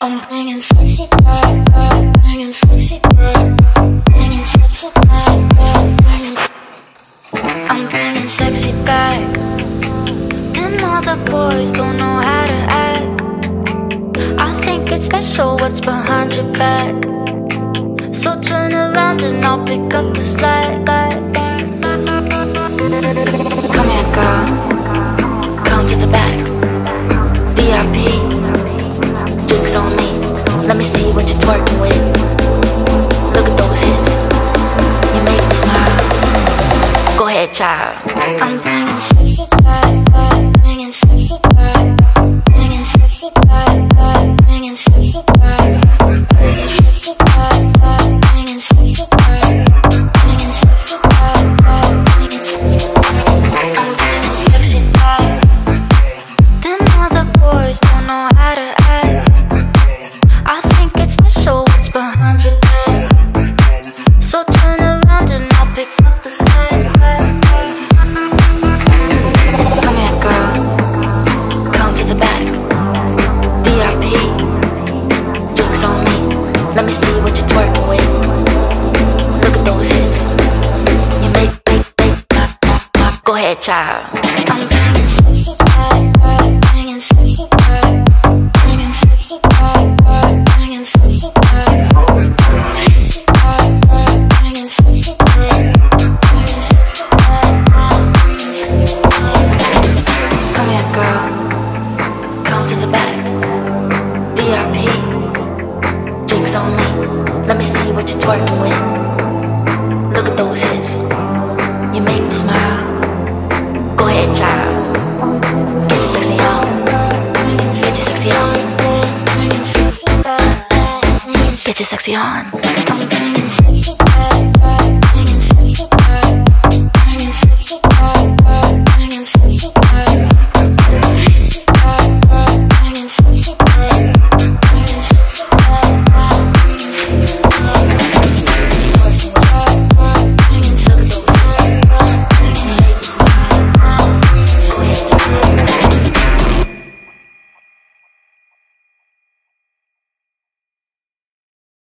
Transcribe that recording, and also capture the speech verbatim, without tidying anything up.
I'm bringing sexy back, back, bringing sexy back, bringing sexy back, back, bringing. I'm bringing sexy back. Them other boys don't know how to act. I think it's special what's behind your back. So turn around and I'll pick up the slack. Come here, girl. Come to the back. V I P. Drinks on me. Let me see what you're twerking with. Look at those hips. You make me smile. Go ahead, child. I'm bringing sexy back, back, bringing sexy back, bringing sexy back, back, bringing sexy back, sexy back, back, bringing sexy back, bringing sexy back, back, bringing sexy back. I'm bringing sexy back. Them other boys don't know how to act. I think it's special what's behind your back. So turn around and I'll pick up the slack. Come here, girl. Come to the back. V I P. Drinks on me. Let me see what you're twerking with. Look at those hips. You make, make, make, pop, pop, pop. Go ahead, child. I'm bringing sexy back, back, bringing sexy back, bringing sexy back, back, bringing sexy back, sexy back, back, bringing sexy back, bringing sexy back, back, bringing sexy back. Come here, girl. Come to the back. V I P. Drinks on me. Let me see what you're twerking with. Look at those hips. You make me smile. Go ahead, child. Get your sexy on. Get your sexy on. Get your sexy on. I'm bringing sexy.